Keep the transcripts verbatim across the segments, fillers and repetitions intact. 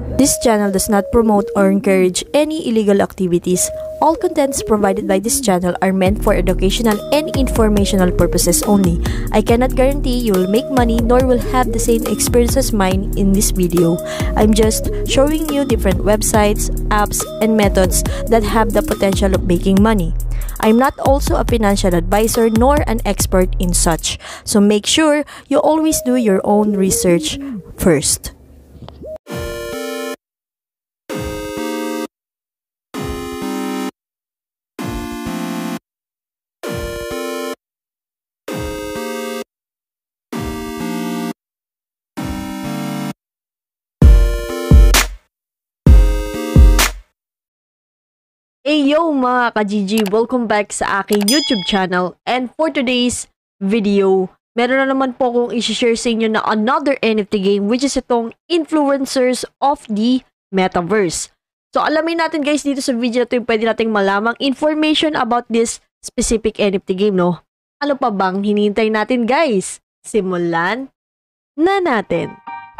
This channel does not promote or encourage any illegal activities. All contents provided by this channel are meant for educational and informational purposes only. I cannot guarantee you will make money nor will have the same experience as mine in this video. I'm just showing you different websites, apps, and methods that have the potential of making money. I'm not also a financial advisor nor an expert in such, so make sure you always do your own research first. Hey yo mga ka-G G! Welcome back sa aking YouTube channel, and for today's video, meron na naman po akong i-share sa inyo na another N F T game, which is itong Influencers of the Metaverse. So alamin natin guys dito sa video na ito yung pwede nating malamang information about this specific N F T game, no? Ano pa bang hinihintay natin guys? Simulan na natin!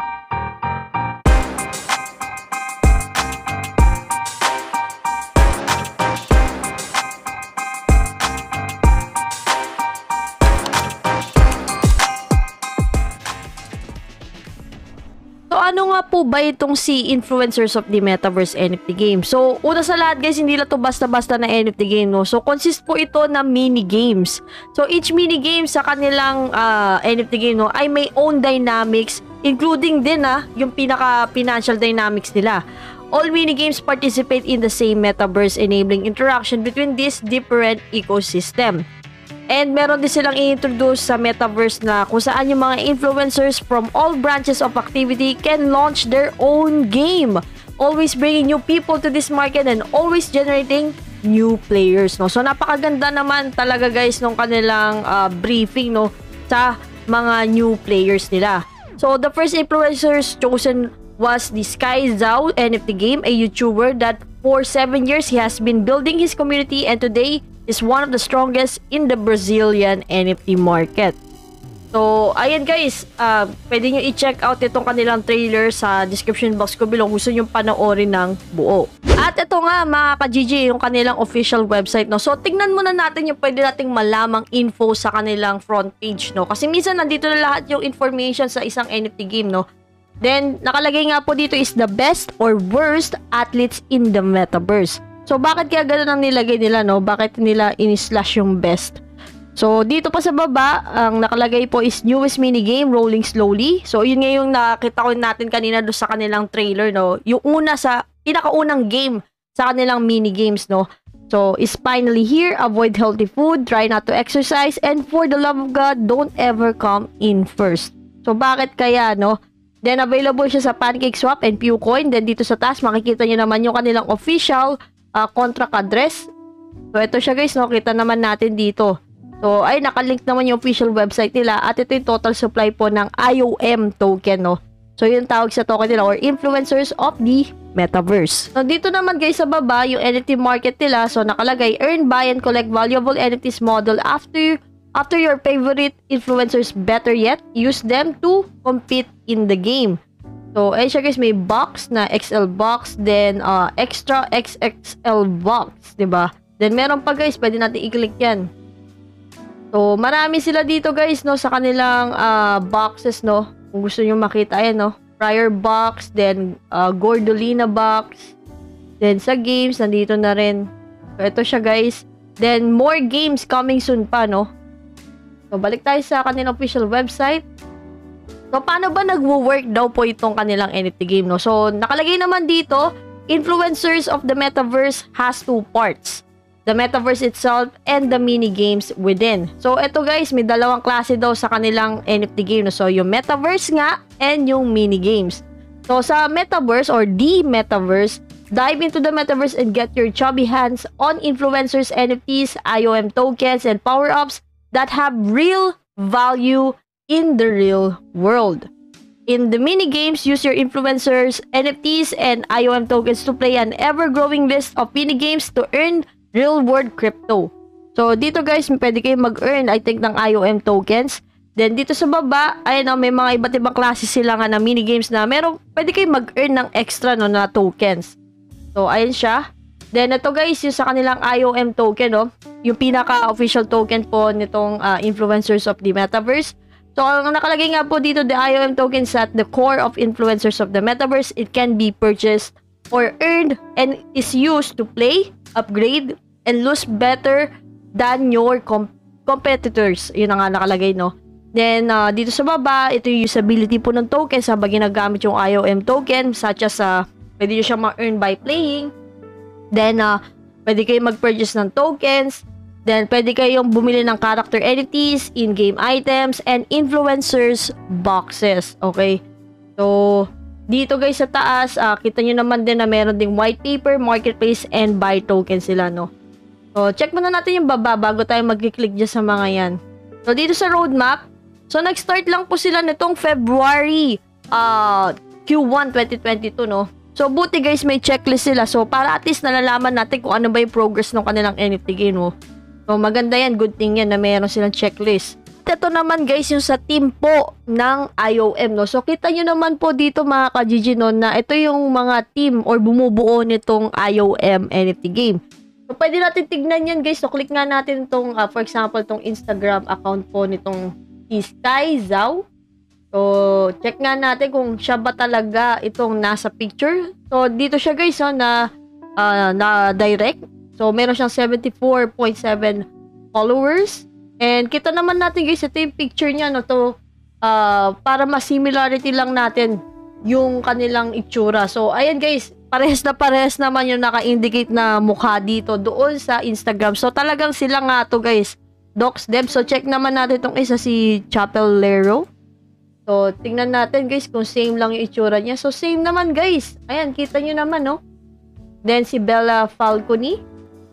So ano nga po ba itong si Influencers of the Metaverse N F T game? So una sa lahat guys, hindi lang to basta-basta na N F T game, no? So consist po ito na mini games. So each mini game sa kanilang uh, N F T game, no, ay may own dynamics, including din ah, yung pinaka financial dynamics nila. All mini games participate in the same metaverse, enabling interaction between this different ecosystem. And meron din silang i-introduce sa metaverse na kung saan yung mga influencers from all branches of activity can launch their own game, always bringing new people to this market and always generating new players, no? So napakaganda naman talaga guys nung kanilang uh, briefing, no, sa mga new players nila. So the first influencers chosen was the Sky Zhao N F T game, a YouTuber that for seven years he has been building his community and today is one of the strongest in the Brazilian N F T market. So, ayan guys, uh, pwede nyo i-check out itong kanilang trailer sa description box ko below kung gusto nyo panoorin ng buo. At ito nga mga ka-G G, yung kanilang official website, no? So, tignan muna natin yung pwede nating malamang info sa kanilang front page, no? Kasi minsan nandito na lahat yung information sa isang N F T game, no? Then, nakalagay nga po dito is the best or worst athletes in the metaverse. So, bakit kaya gano'n ang nilagay nila, no? Bakit nila in-slash yung best? So, dito pa sa baba, ang nakalagay po is newest minigame, Rolling Slowly. So, yun nga yung nakita ko natin kanina doon sa kanilang trailer, no? Yung una sa, pinakaunang game sa kanilang minigames, no? So, is finally here, avoid healthy food, try not to exercise, and for the love of God, don't ever come in first. So, bakit kaya, no? Then, available siya sa PancakeSwap and PewCoin. Then, dito sa taas, makikita nyo naman yung kanilang official Uh, contract address. So, ito siya guys, no? Kita naman natin dito. So, ay, nakalink naman yung official website nila. At ito yung total supply po ng I O M token, no? So, yung tawag sa token nila or Influencers of the Metaverse. So, dito naman guys sa baba, yung N F T market nila. So, nakalagay, earn, buy, and collect valuable N F Ts model after, after your favorite influencers. Better yet, use them to compete in the game. So, ayun siya guys, may box na X L box, then uh, extra X X L box, diba? Then, meron pa guys, pwede natin i-click yan. So, marami sila dito guys, no, sa kanilang uh, boxes, no? Kung gusto nyo makita, ayan, no? Prior box, then uh, Gordolina box, then sa games, nandito na rin. So, ito siya guys. Then, more games coming soon pa, no? So, balik tayo sa kanilang official website. So, paano ba nagwo-work daw po itong kanilang N F T game, no? So, nakalagay naman dito, Influencers of the Metaverse has two parts. The Metaverse itself and the mini games within. So, ito guys, may dalawang klase daw sa kanilang N F T game, no? So, yung Metaverse nga and yung mini games. So, sa Metaverse or the Metaverse, dive into the Metaverse and get your chubby hands on influencers, N F Ts, I O M tokens, and power-ups that have real value in the real world. In the mini games, use your influencers, N F Ts, and I O M tokens to play an ever-growing list of mini games to earn real-world crypto. So, dito guys, pwede kayo mag-earn, I think, ng I O M tokens. Then, dito sa baba, ayun o, may mga iba't ibang klase sila nga na minigames na meron, pwede kayo mag-earn ng extra no, na tokens. So, ayun siya. Then, ito guys, yung sa kanilang I O M token, no? Yung pinaka-official token po nitong uh, influencers of the metaverse. So, ang nakalagay nga po dito, the I O M token is at the core of influencers of the metaverse. It can be purchased or earned and is used to play, upgrade, and lose better than your com competitors. Yun ang nga nakalagay, no? Then, uh, dito sa baba, ito yung usability po ng tokens habang ginagamit yung I O M token, such as, uh, pwede nyo siya ma-earn by playing. Then, uh, pwede kayo mag-purchase ng tokens. Then, pwede kayong bumili ng character entities, in-game items, and influencers boxes. Okay? So, dito guys sa taas, uh, kita nyo naman din na meron ding white paper, marketplace, and buy token sila, no? So, check muna natin yung baba bago tayo mag-click dyan sa mga yan. So, dito sa roadmap, so, nag-start lang po sila nitong February uh, Q one twenty twenty-two, no? So, buti guys, may checklist sila. So, para at least nalalaman natin kung ano ba yung progress ng kanilang N F T game, no? So, maganda yan. Good thing yan na mayroon silang checklist. At ito naman guys, yung sa team po ng I O M, no? So, kita nyo naman po dito mga ka-G G, no, na ito yung mga team or bumubuo nitong I O M N F T game. So, pwede natin tignan yan guys. So, click nga natin itong, uh, for example, itong Instagram account po nitong SkyZao. So, check nga natin kung siya ba talaga itong nasa picture. So, dito siya guys, oh, na, uh, na direct. So, meron siyang seventy-four point seven followers. And kita naman natin guys, ito yung picture niya, no, to, uh, para ma-similarity lang natin yung kanilang itsura. So, ayan guys, parehas na parehas naman yung naka-indicate na mukha dito doon sa Instagram. So, talagang sila nga to guys. Docs Dev. So, check naman natin itong isa, si Chapelero. So, tingnan natin guys kung same lang yung itsura niya. So, same naman guys. Ayan, kita nyo naman, no? Then, si Bella Falconi.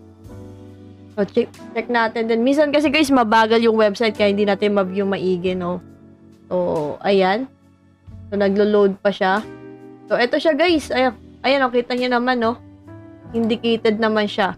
So, check, check natin. Then, minsan kasi guys, mabagal yung website kaya hindi natin ma-view maigi, no? So, ayan. So, naglo-load pa siya. So, eto siya guys. Ayan, ayan, oh, kita nyo naman, no? Indicated naman siya.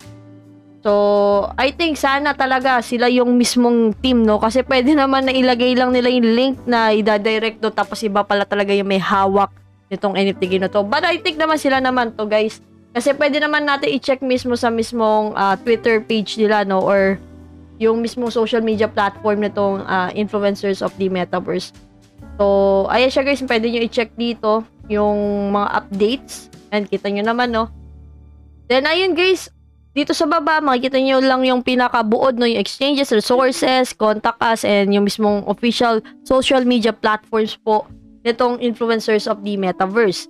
So, I think sana talaga sila yung mismong team, no? Kasi pwede naman na ilagay lang nila yung link na ida-direct do, tapos iba pala talaga yung may hawak nitong N F T game na to. But I think naman sila naman to, guys. Kasi pwede naman natin i-check mismo sa mismong uh, Twitter page nila, no? Or yung mismong social media platform nitong uh, influencers of the metaverse. So, ayan siya guys. Pwede nyo i-check dito yung mga updates. And kita nyo naman, no? Then, ayun guys. Dito sa baba, makikita nyo lang yung pinakabuod, no? Yung exchanges, resources, contact us, and yung mismong official social media platforms po nitong influencers of the metaverse.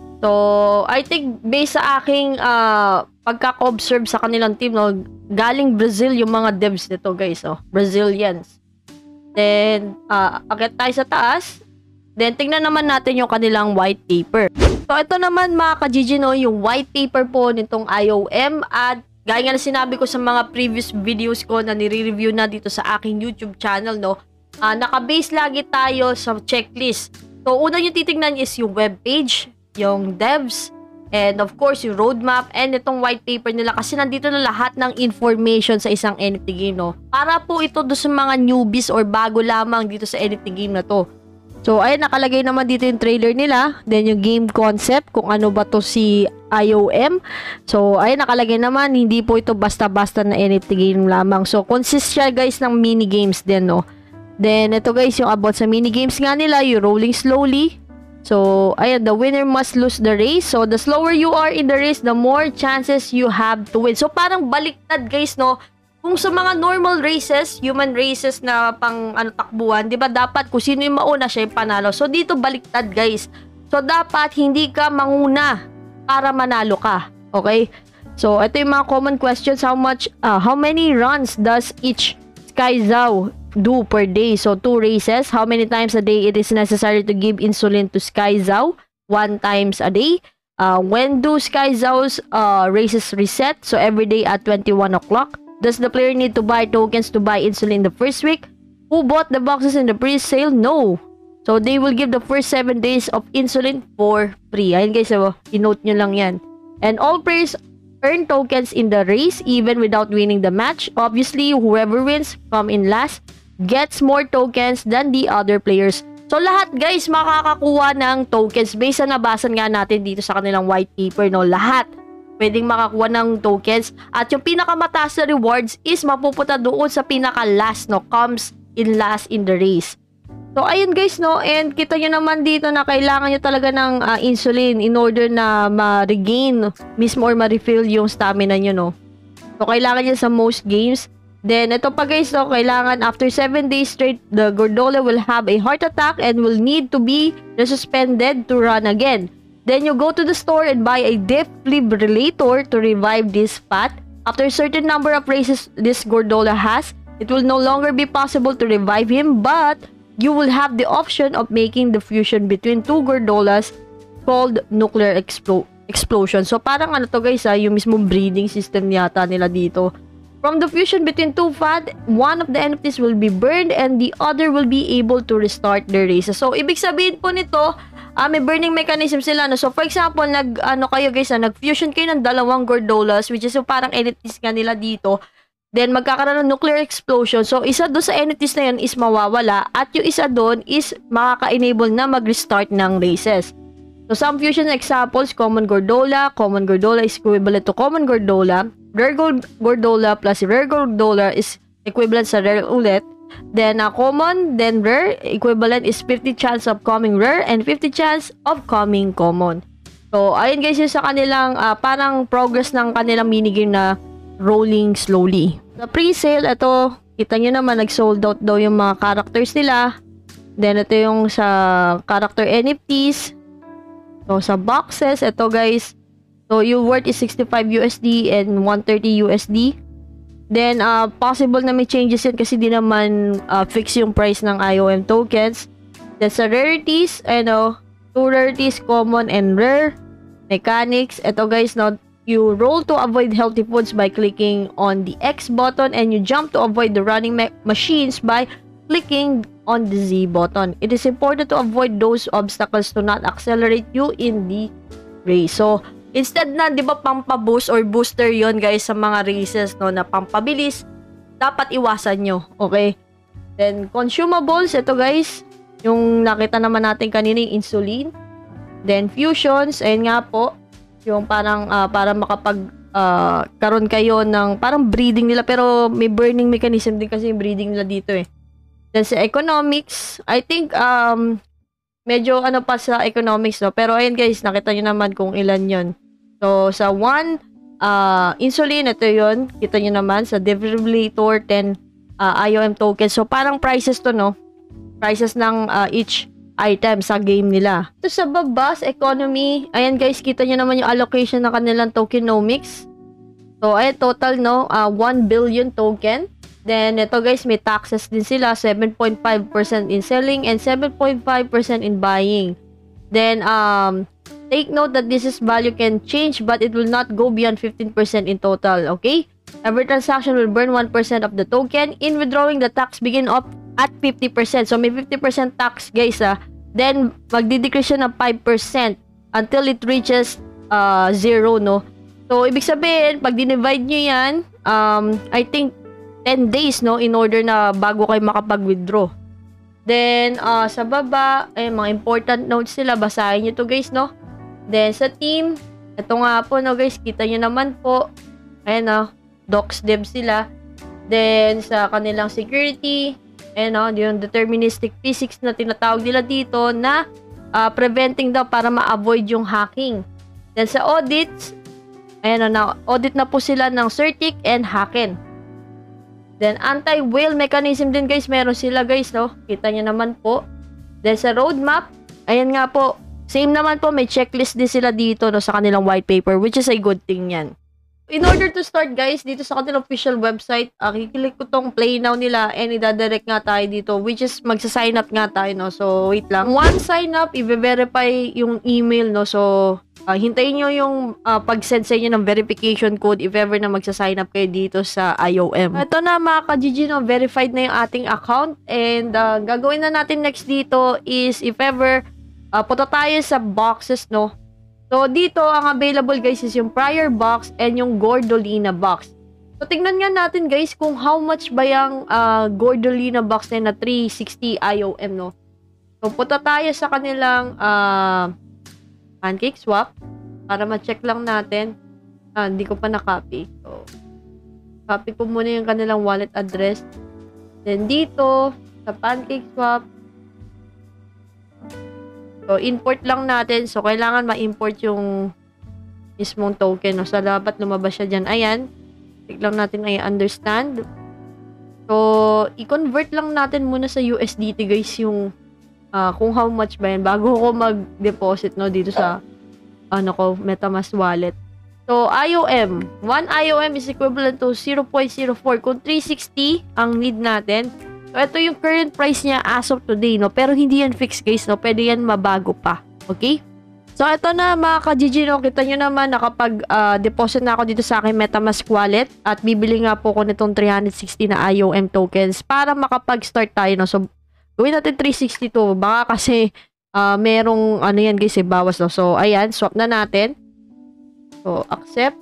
So, I think based sa aking uh, pagkaka-observe sa kanilang team, no, galing Brazil yung mga devs nito guys, oh, Brazilians. Then, uh, akit tayo sa taas. Then, tingnan naman natin yung kanilang white paper. So, ito naman mga ka-G G, no, yung white paper po nitong I O M. At gaya nga na sinabi ko sa mga previous videos ko na nire-review na dito sa aking YouTube channel, no, uh, naka-base lagi tayo sa checklist. So, una yung titignan is yung webpage, yung devs, and of course, yung roadmap, and itong white paper nila kasi nandito na lahat ng information sa isang N F T game, no? Para po ito do sa mga newbies or bago lamang dito sa N F T game na to. So, ayun, nakalagay naman dito yung trailer nila, then yung game concept, kung ano ba to si I O M. So, ayun, nakalagay naman, hindi po ito basta-basta na N F T game lamang. So, consist siya guys ng mini games din, no? Then, ito guys, yung about sa mini games nga nila, yung rolling slowly. So, ayan, the winner must lose the race. So, the slower you are in the race, the more chances you have to win. So, parang baliktad, guys, no? Kung sa mga normal races, human races na pang ano, takbuhan, di ba dapat kung sino yung mauna, siya yung panalo. So, dito baliktad, guys. So, dapat hindi ka manguna para manalo ka. Okay? So, ito yung mga common questions. How much, uh, how many runs does each SkyZao do per day? So, two races. How many times a day it is necessary to give insulin to SkyZao? One times a day. Uh, when do SkyZao's uh, races reset? So, every day at twenty-one o'clock. Does the player need to buy tokens to buy insulin the first week? Who bought the boxes in the pre-sale? No. So, they will give the first seven days of insulin for free. Ayan guys, so, i-note nyo lang yan. And all players earn tokens in the race even without winning the match. Obviously, whoever wins come in last. gets more tokens than the other players. So, lahat guys, makakakuha ng tokens based sa nabasan nga natin dito sa kanilang white paper, no? Lahat pwedeng makakuha ng tokens. At yung pinakamataas na rewards is mapupunta doon sa pinaka-last, no? Comes in last in the race. So, ayun guys, no? And kita nyo naman dito na kailangan nyo talaga ng uh, insulin in order na ma-regain mismo or ma-refill yung stamina nyo, no? So, kailangan nyo sa most games. Then, ito pa guys, no, kailangan after seven days straight, the Gordola will have a heart attack and will need to be suspended to run again. Then, you go to the store and buy a defibrillator to revive this fat. After a certain number of races this Gordola has, it will no longer be possible to revive him, but you will have the option of making the fusion between two Gordolas called nuclear explo explosion. So, parang ano to guys, ha, yung mismong breeding system yata nila dito. From the fusion between two fat, one of the N F Ts will be burned and the other will be able to restart their races. So, ibig sabihin po nito, uh, may burning mechanism sila. No? So, for example, nag, ano kayo guys, uh, nag-fusion kayo ng dalawang Gordolas, which is so parang N F Ts nga nila dito. Then, magkakaroon ng nuclear explosion. So, isa doon sa N F Ts na yun is mawawala at yung isa doon is makaka-enable na mag-restart ng races. So, some fusion examples, common Gordola. Common Gordola is equivalent to common Gordola. Rare Gordola plus rare Gordola is equivalent sa rare ulit. Then, uh, common, then rare, equivalent is fifty chance of coming rare and fifty chance of coming common. So, ayun guys, yung sa kanilang, uh, parang progress ng kanilang minigame na rolling slowly. Sa pre-sale, ito, kita nyo naman, nag-sold out daw yung mga characters nila. Then, ito yung sa character N F Ts. So, sa boxes, ito guys, so, yung worth is sixty-five U S D and one thirty U S D. Then, uh, possible na may changes yan kasi di naman uh, fix yung price ng I O M tokens. Then, sa rarities, ano, two rarities, common and rare. Mechanics, ito guys, no, you roll to avoid healthy foods by clicking on the X button and you jump to avoid the running machines by clicking on the Z button. It is important to avoid those obstacles to not accelerate you in the race. So, instead na, di ba, pampaboost or booster yon guys sa mga races, no, na pampabilis, dapat iwasan nyo, okay? Then, consumables, ito guys, yung nakita naman natin kanina, yung insulin. Then, fusions, ayun nga po, yung parang, uh, para makapag, uh, karon kayo ng, parang breeding nila, pero may burning mechanism din kasi yung breeding nila dito eh. Then, sa economics, I think, um, medyo ano pa sa economics, no? Pero ayun guys, nakita nyo naman kung ilan yon. So, sa one, uh, insulin, ito yun. Kita nyo naman. Sa defibrillator, ten uh, I O M tokens. So, parang prices to, no? Prices ng uh, each item sa game nila. Ito sa baba, sa economy, ayan guys, kita nyo naman yung allocation ng kanilang tokenomics. So, ayan, total, no? Uh, one billion token. Then, ito guys, may taxes din sila. seven point five percent in selling and seven point five percent in buying. Then, um, take note that this is value can change but it will not go beyond fifteen percent in total, okay? Every transaction will burn one percent of the token. In withdrawing, the tax begin up at fifty percent. So, may fifty percent tax, guys, ah. Then, magdi-decrease siya ng five percent until it reaches uh, zero, no? So, ibig sabihin, pag dinivide nyo yan, um, I think, ten days, no, in order na bago kayo makapag-withdraw. Then, uh, sa baba, eh, mga important notes sila, basahin nyo to guys, no. Then, sa team, ito nga po, no guys, kita nyo naman po, ayan, no, docs dev sila. Then, sa kanilang security, ayan, no, yung deterministic physics na tinatawag nila dito na uh, preventing daw para ma-avoid yung hacking. Then, sa audits, ayan, no, na, audit na po sila ng Certic and Hacken. Then, anti-whale mechanism din, guys. Meron sila, guys, no? Kita nyo naman po. Then, sa roadmap, ayan nga po. Same naman po, may checklist din sila dito, no, sa kanilang white paper, which is a good thing yan. In order to start, guys, dito sa kanilang official website, uh, kiklik ko tong play now nila and i-direct nga tayo dito, which is magsa-sign up nga tayo, no? So, wait lang. Once sign up, i-verify yung email, no? So, Uh, hintayin nyo yung uh, pag-send sa inyo ng verification code if ever na magsa-sign up kayo dito sa I O M. Ito na mga ka-G G, no, verified na yung ating account and uh, gagawin na natin next dito is if ever uh, punta tayo sa boxes, no. So dito ang available guys is yung prior box and yung Gordolina box. So, tingnan nga natin guys kung how much ba yung uh, Gordolina box na three sixty I O M, no? So, punta tayo sa kanilang uh, pancake swap para ma-check lang natin. Ah, hindi ko pa na-copy. So, copy ko muna yung kanilang wallet address. Then, dito, sa pancake swap, so, import lang natin. So, kailangan ma-import yung mismong token, no? So, dapat lumabas siya dyan. Ayan. Click lang natin ay understand. So, i-convert lang natin muna sa U S D T guys yung uh, kung how much ba yan bago ko mag-deposit, no, dito sa ano ko, MetaMask wallet. So, I O M. one I O M is equivalent to zero point zero four. Kung three sixty ang need natin. So, ito yung current price niya as of today, no? Pero hindi yan fixed guys, no? Pwede yan mabago pa. Okay? So, ito na mga ka-G G, no? Kita nyo naman nakapag-deposit uh, na ako dito sa aking MetaMask wallet at bibili nga po ko nitong three sixty na I O M tokens para makapag-start tayo, no? So, gawin natin three sixty-two. Baka kasi uh, merong, ano yan guys, eh, bawas, no? So, ayan, swap na natin. So, accept.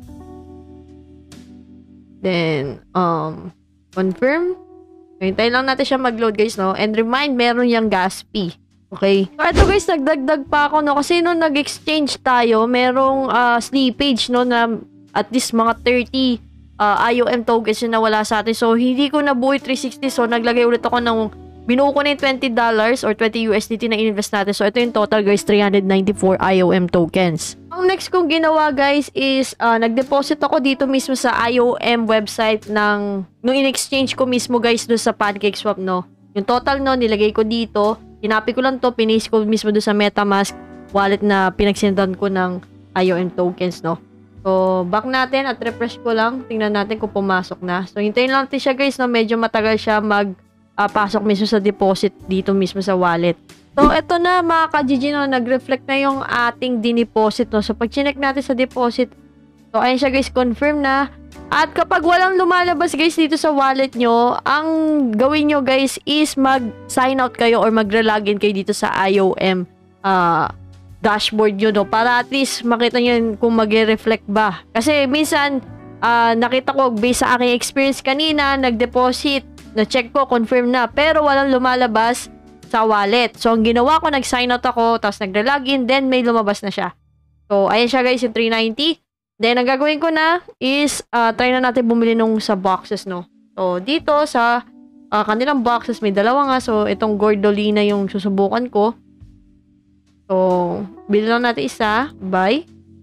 Then, um, confirm. Hintayin lang natin siya mag-load guys, no? And remind, meron yung gas fee. Okay. So, ito guys, nagdagdag pa ako, no? Kasi nung nag-exchange tayo, merong uh, slippage, no? Na at least mga thirty uh, I O M tokens yung nawala sa atin. So, hindi ko nabuhay three sixty. So, naglagay ulit ako ng, binuo ko na yung twenty dollars or twenty U S D T na invest natin. So, ito yung total guys, three ninety-four I O M tokens. Ang next kong ginawa guys is, uh, nag-deposit ako dito mismo sa I O M website ng, nung in-exchange ko mismo guys doon sa Pancake Swap, no? Yung total, no, nilagay ko dito. Hinapi ko lang to, pinis ko mismo doon sa MetaMask wallet na pinagsendan ko ng I O M tokens, no? So, back natin at refresh ko lang. Tingnan natin kung pumasok na. So, hintayin lang natin siya guys, no? Medyo matagal siya mag-pasok uh, mismo sa deposit dito mismo sa wallet. So, eto na mga ka-G G, no? Nag-reflect na yung ating dineposit, no? So, pag chinek natin sa deposit, so, ayan siya guys, confirm na. At kapag walang lumalabas guys dito sa wallet nyo, ang gawin nyo guys is mag-sign out kayo or magre-login kayo dito sa I O M uh, dashboard nyo, no? Para at least makita nyo kung mag-reflect ba. Kasi minsan, uh, nakita ko based sa aking experience kanina, nag-deposit, na-check ko, confirm na, pero walang lumalabas sa wallet. So, ang ginawa ko, nag-sign out ako, tapos nagre-login, then may lumabas na siya. So, ayan siya guys, yung three ninety. Then, ang gagawin ko na is, uh, try na natin bumili nung sa boxes, no? So, dito sa uh, kanilang boxes, may dalawa nga. So, itong Gordolina yung susubukan ko. So, bili lang natin isa. Buy.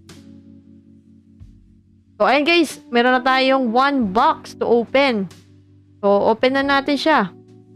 So, ayan guys. Meron na tayong one box to open. So, open na natin siya.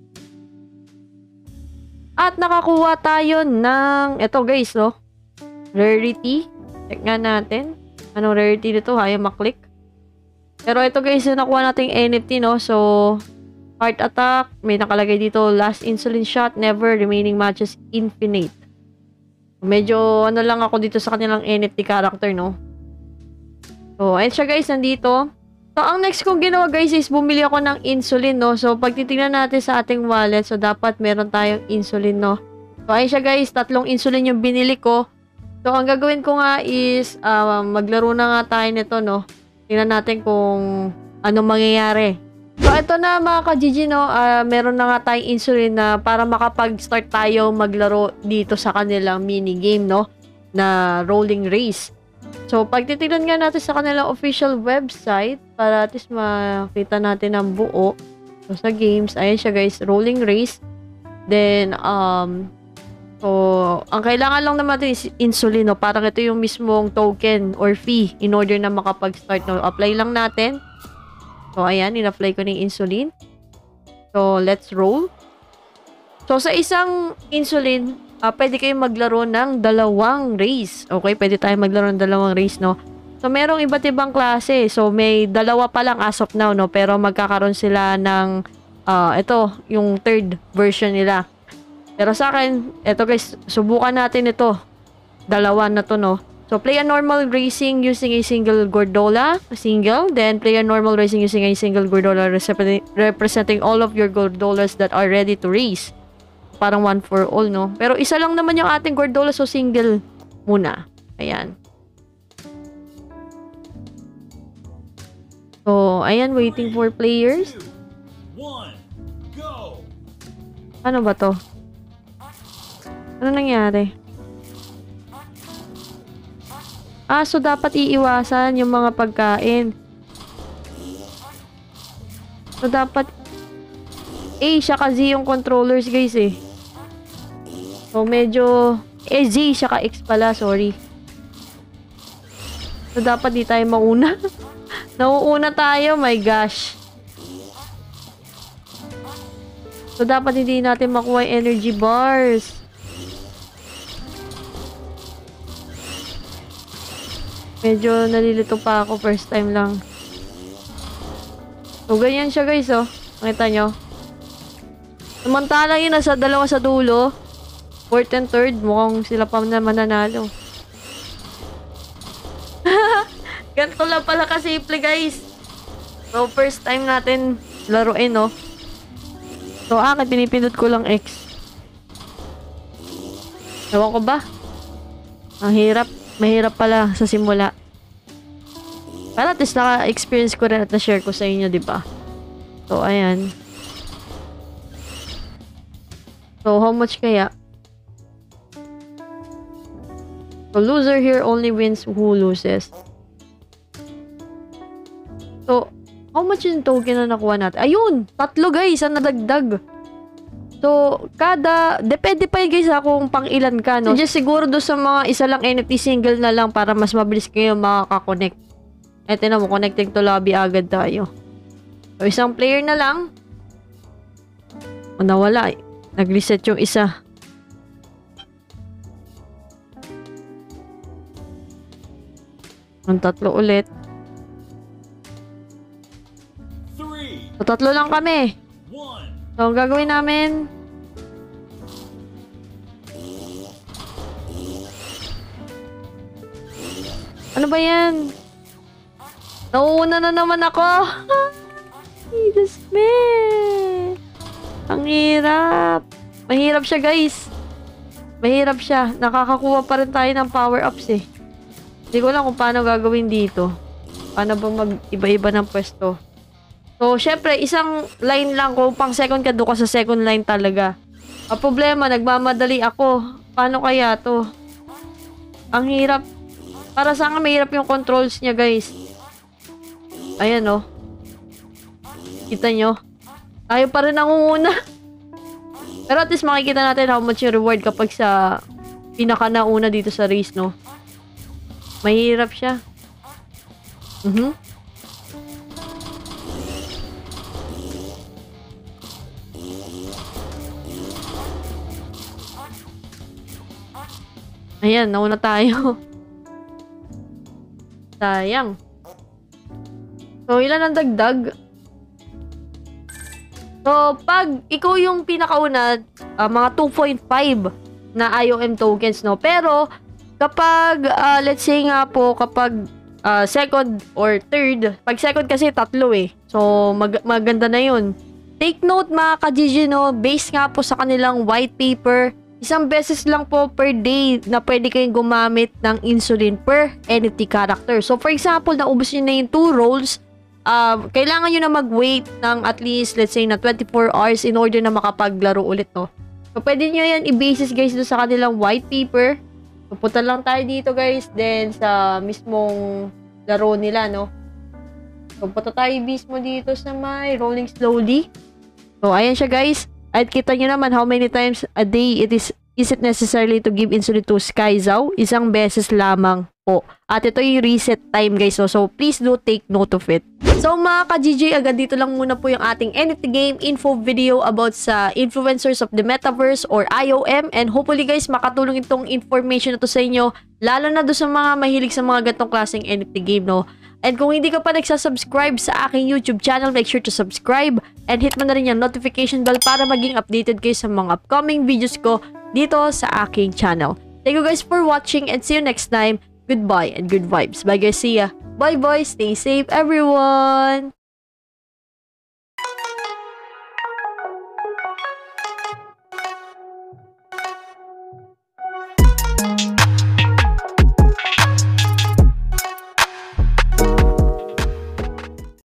At nakakuha tayo ng, ito guys, no? Rarity. Check nga natin. Anong rarity nito? Ayaw maklik. Pero ito guys, yung nakuha nating N F T, no? So, heart attack. May nakalagay dito, last insulin shot, never, remaining matches, infinite. Medyo, ano lang ako dito sa kanilang N F T character, no? So, ayun siya guys, nandito. So, ang next kong ginawa guys is bumili ako ng insulin, no? So, pag titignan natin sa ating wallet, so, dapat meron tayong insulin, no? So, ayun siya guys, tatlong insulin yung binili ko. So, ang gagawin ko nga is, uh, maglaro na nga tayo nito, no? Tingnan natin kung anong mangyayari. So, ito na mga ka-G G, no? Uh, meron na nga tayong insulin na para makapag-start tayo maglaro dito sa kanilang mini-game, no? Na rolling race. So, pag titignan nga natin sa kanilang official website, para at least makita natin ang buo. So, sa games, ayan siya guys, rolling race. Then, um... So, ang kailangan lang naman natin is insulin, no? Parang ito yung mismong token or fee in order na makapag-start, no? Apply lang natin. So, ayan, in-apply ko na yung insulin. So, let's roll. So, sa isang insulin, uh, pwede kayong maglaro ng dalawang race. Okay, pwede tayong maglaro ng dalawang race, no? So, merong iba't ibang klase. So, may dalawa pa lang as of now, no? Pero magkakaroon sila ng, uh, ito, yung third version nila. Pero sa akin, eto guys, subukan natin ito. Dalawa na to, no? So, play a normal racing using a single Gordola. A single. Then, play a normal racing using a single Gordola representing all of your Gordolas that are ready to race. Parang one for all, no? Pero isa lang naman yung ating Gordola, so single muna. Ayan. So, So, ayan, waiting for players. Ano ba to? Ano nangyari? Ah, so dapat iiwasan yung mga pagkain. So dapat A siya ka Z yung controllers guys eh. So medyo eh Z siya ka X pala, sorry. So dapat di tayo mauna. Nauuna tayo, my gosh. So dapat hindi natin makuha yung energy bars. Medyo nalilito pa ako, first time lang. So ganyan siya guys oh. Nakita nyo? Samantala yun, nasa dalawa sa dulo. Fourth and third, mukhang sila pa na mananalo. Ganito lang pala kasimple guys. So first time natin laruin no. So akin, pinipindot ko lang X. Ewan ko ba? Ang hirap. Mahirap pala sa simula. Pero at least naka-experience ko rin at na-share ko sa inyo, di ba? So, ayan. So, how much kaya? So, loser here only wins who loses. So, how much yung token na nakuha natin? Ayun! Tatlo guys, ang nadagdag. So, kada, depende pa yun guys ha kung pang ilan ka, no? So, just siguro doon sa mga isa lang N F T single na lang para mas mabilis kayo makaka-connect. Eto na mo, connecting to lobby agad tayo. So, isang player na lang. O, nawala eh. Nag-reset yung isa. Ang tatlo ulit. So, tatlo lang kami. So, ang gagawin namin, ano ba yan? Nauuna na naman ako. Diyos me. Ang hirap. Mahirap siya guys. Mahirap siya. Nakakakuha pa rin tayo ng power-ups eh. Hindi ko lang kung paano gagawin dito. Paano ba mag-iba-iba ng pwesto. So, syempre, isang line lang. Kung pang second ka, doon ka sa second line talaga. Ang problema, nagmamadali ako. Paano kaya to? Ang hirap. Para sa akin, mahirap yung controls niya, guys. Ayan, oh. Kita nyo? Tayo pa rin nangunguna. Pero at least makikita natin how much yung reward kapag sa pinaka-nauna dito sa race, no? Mahirap siya. Mhm. Ayan, nauna tayo. Sayang. So, ilan ang dagdag? So, pag ikaw yung pinakauna, uh, mga two point five na I O M tokens, no? Pero, kapag, uh, let's say nga po, kapag uh, second or third, pag second kasi tatlo eh. So, mag maganda na yun. Take note mga ka-G G, no? Based nga po sa kanilang white paper, isang beses lang po per day na pwede kayong gumamit ng insulin per N F T character. So, for example, naubos nyo na yung two rolls, uh, kailangan nyo na mag-wait ng at least, let's say, na twenty-four hours in order na makapaglaro ulit, no? So, pwede nyo yan i-basis, guys, doon sa kanilang white paper. So, punta lang tayo dito, guys, then sa mismong laro nila, no? So, punta tayo mismo dito sa may rolling slowly. So, ayan siya, guys. At kita nyo naman how many times a day it is is it necessarily to give insulin to Skyzao? Isang beses lamang po. At ito yung reset time guys. So, so please do take note of it. So mga ka-G G, agad dito lang muna po yung ating N F T game info video about sa influencers of the metaverse or I O M. And hopefully guys, makatulong itong information na to sa inyo. Lalo na doon sa mga mahilig sa mga gantong klaseng N F T game, no? And kung hindi ka pa nagsasubscribe sa aking YouTube channel, make sure to subscribe and hit mo na rin yung notification bell para maging updated kayo sa mga upcoming videos ko dito sa aking channel. Thank you guys for watching and see you next time. Goodbye and good vibes. Bye guys, see ya. Bye boys, stay safe everyone!